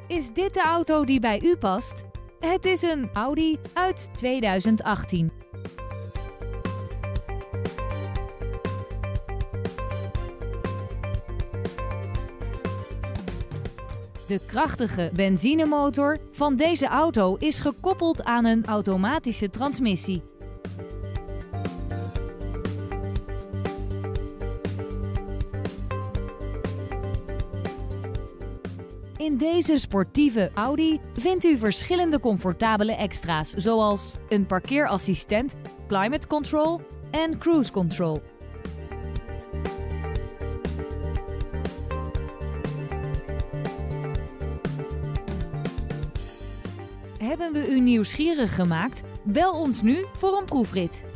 Is dit de auto die bij u past? Het is een Audi uit 2018. De krachtige benzinemotor van deze auto is gekoppeld aan een automatische transmissie. In deze sportieve Audi vindt u verschillende comfortabele extra's, zoals een parkeerassistent, climate control en cruise control. Hebben we u nieuwsgierig gemaakt? Bel ons nu voor een proefrit.